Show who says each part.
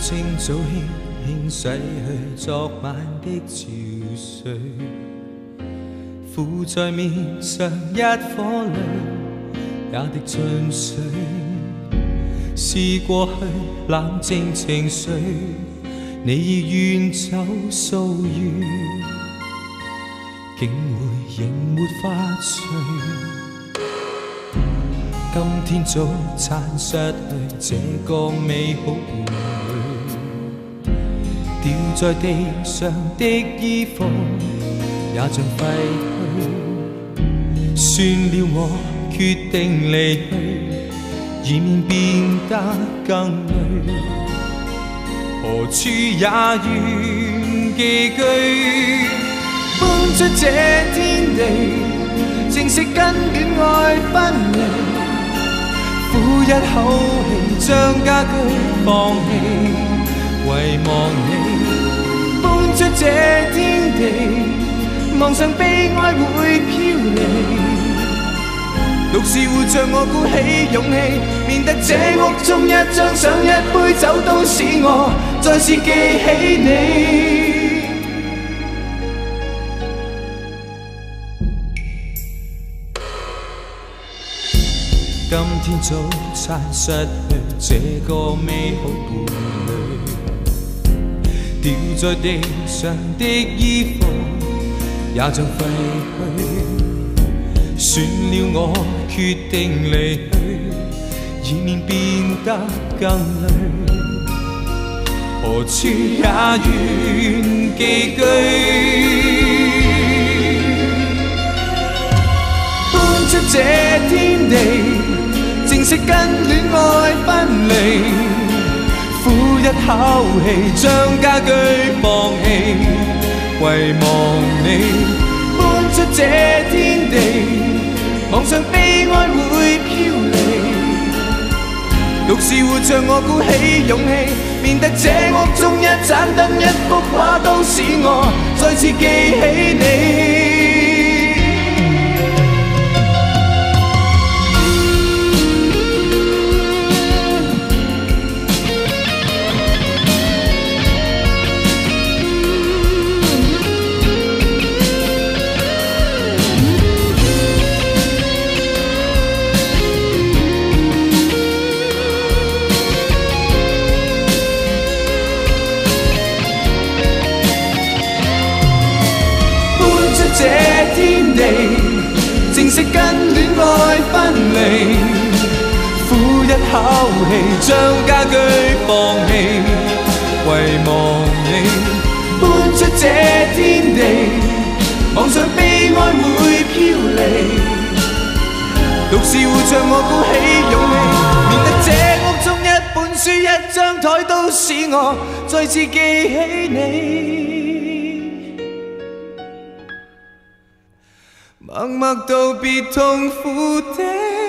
Speaker 1: 清早輕輕洗去昨晚的憔悴，附在面上一顆淚，也滴進水。是過去冷靜情緒，你已遠走數月，竟會仍沒法睡。今天早餐失去這個美好伴侶，掉在地上的衣服也像廢墟。算了，我決定離去，以免變得更累。何處也願寄居，搬出這天地，正式跟戀愛分離。呼一口氣，將家居放棄，遺忘你。搬出這天地，望上悲哀會飄離。獨是活着我鼓起勇氣，免得這屋中一張相一杯酒都使我再次記起你。今天早餐失去這個美好伴侶，掉在地上的衣服也像廢墟。算了，我決定離去，以免變得更累。何處也願寄居，搬出這天地，正式跟戀愛分離。呼一口氣，將家居放棄，遺忘你。搬出這天地，望上悲哀會飄離。獨是活着我鼓起勇氣，免得這屋中一盞燈一幅畫都使我再次記起你。這天地，正式跟戀愛分離。呼一口氣，將家居放棄，遺忘你。搬出這天地，望上悲哀會飄離。獨是活着我鼓起勇氣，免得這屋中一本書一張台都使我再次記起你。默默道別痛苦的